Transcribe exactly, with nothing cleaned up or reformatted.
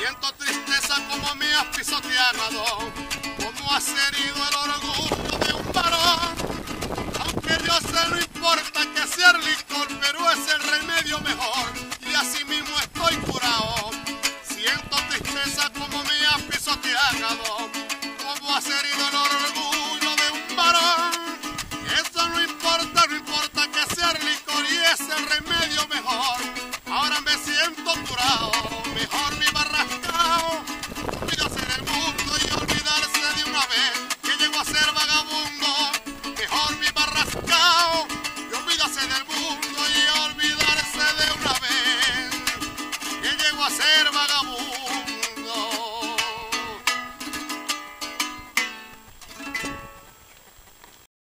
Siento tristeza como me has pisoteado, como has herido el orgullo de un varón. Aunque yo sé no importa que sea el licor, pero es el remedio mejor y así mismo estoy curado.